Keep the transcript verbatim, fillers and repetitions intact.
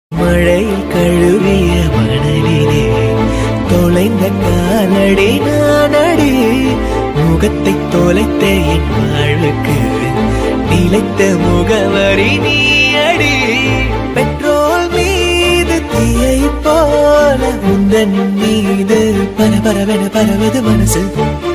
மழையில் கழுவிய மணலிலே தொலைந்த காலடி நானடி, முகத்தை தொலைத்த என் வாழ்வுக்கு நிலைத்த முகவரி நீ அடி. பெட்ரோல் மீது தீயை போல உந்தன் மீது பர பரவென பரவது மனசு.